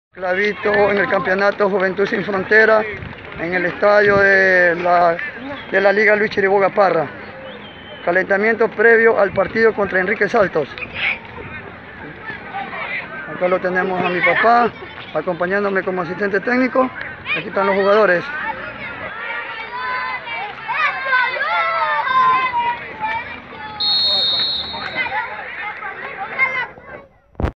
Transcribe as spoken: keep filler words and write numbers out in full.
Clavito en el campeonato Juventud Sin Frontera en el estadio de la, de la Liga Luis Chiriboga Parra. Calentamiento previo al partido contra Enrique Saltos. Acá lo tenemos a mi papá acompañándome como asistente técnico. Aquí están los jugadores.